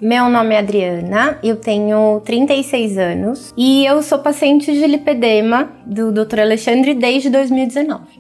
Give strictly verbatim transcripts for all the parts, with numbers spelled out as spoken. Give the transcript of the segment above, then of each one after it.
Meu nome é Adriana, eu tenho trinta e seis anos e eu sou paciente de lipedema do doutor Alexandre desde dois mil e dezenove.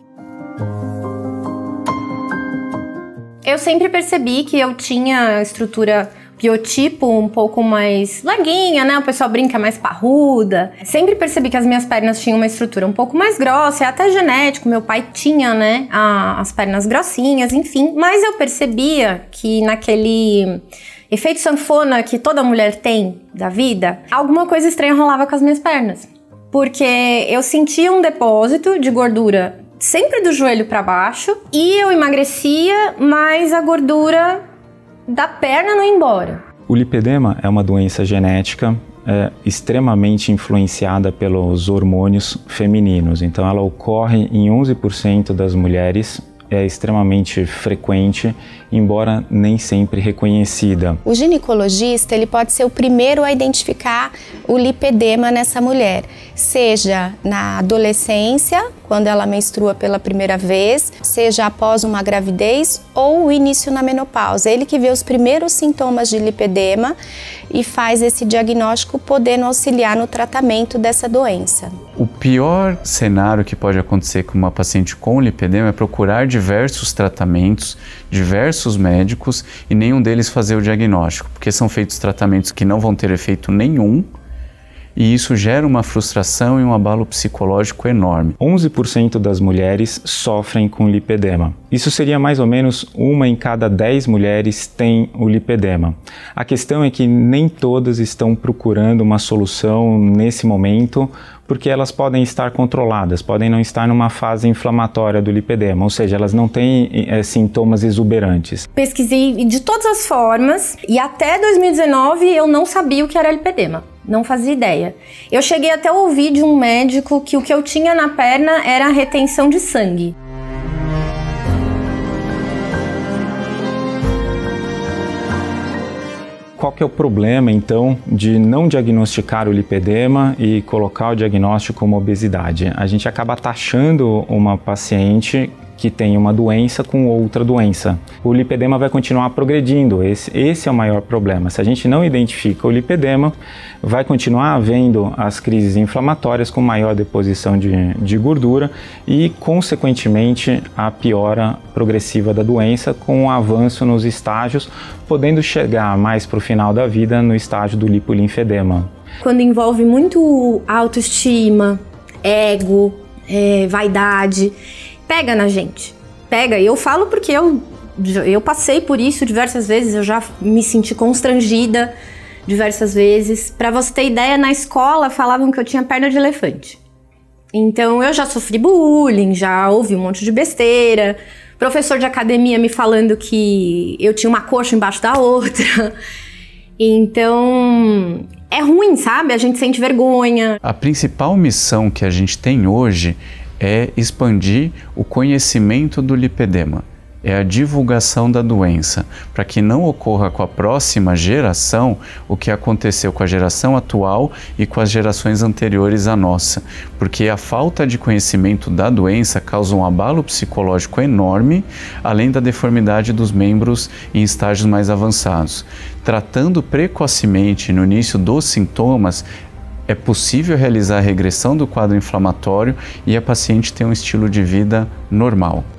Eu sempre percebi que eu tinha estrutura biotipo um pouco mais larguinha, né? O pessoal brinca mais parruda. Sempre percebi que as minhas pernas tinham uma estrutura um pouco mais grossa, é até genético, meu pai tinha, né, a, as pernas grossinhas, enfim. Mas eu percebia que naquele efeito sanfona que toda mulher tem da vida, alguma coisa estranha rolava com as minhas pernas. Porque eu sentia um depósito de gordura sempre do joelho para baixo e eu emagrecia, mas a gordura da perna não ia embora. O lipedema é uma doença genética é, extremamente influenciada pelos hormônios femininos. Então ela ocorre em onze por cento das mulheres, é extremamente frequente, embora nem sempre reconhecida. O ginecologista ele pode ser o primeiro a identificar o lipedema nessa mulher, seja na adolescência, quando ela menstrua pela primeira vez, seja após uma gravidez ou o início na menopausa. Ele que vê os primeiros sintomas de lipedema e faz esse diagnóstico, podendo auxiliar no tratamento dessa doença. O pior cenário que pode acontecer com uma paciente com lipedema é procurar diversos tratamentos, diversos médicos e nenhum deles fazer o diagnóstico, porque são feitos tratamentos que não vão ter efeito nenhum. E isso gera uma frustração e um abalo psicológico enorme. onze por cento das mulheres sofrem com lipedema. Isso seria mais ou menos uma em cada dez mulheres tem o lipedema. A questão é que nem todas estão procurando uma solução nesse momento, porque elas podem estar controladas, podem não estar numa fase inflamatória do lipedema, ou seja, elas não têm é, sintomas exuberantes. Pesquisei de todas as formas e até dois mil e dezenove eu não sabia o que era lipedema. Não fazia ideia. Eu cheguei até a ouvir de um médico que o que eu tinha na perna era a retenção de sangue. Qual que é o problema, então, de não diagnosticar o lipedema e colocar o diagnóstico como obesidade? A gente acaba taxando uma paciente que tem uma doença com outra doença. O lipedema vai continuar progredindo, esse, esse é o maior problema. Se a gente não identifica o lipedema, vai continuar havendo as crises inflamatórias com maior deposição de, de gordura e, consequentemente, a piora progressiva da doença com o avanço nos estágios, podendo chegar mais para o final da vida no estágio do lipolinfedema. Quando envolve muito autoestima, ego, é, vaidade, pega na gente, pega. E eu falo porque eu, eu passei por isso diversas vezes, eu já me senti constrangida diversas vezes. Pra você ter ideia, na escola falavam que eu tinha perna de elefante. Então eu já sofri bullying, já ouvi um monte de besteira. Professor de academia me falando que eu tinha uma coxa embaixo da outra. Então é ruim, sabe? A gente sente vergonha. A principal missão que a gente tem hoje é expandir o conhecimento do lipedema, é a divulgação da doença, para que não ocorra com a próxima geração o que aconteceu com a geração atual e com as gerações anteriores à nossa, porque a falta de conhecimento da doença causa um abalo psicológico enorme, além da deformidade dos membros em estágios mais avançados. Tratando precocemente no início dos sintomas, é possível realizar a regressão do quadro inflamatório e a paciente ter um estilo de vida normal.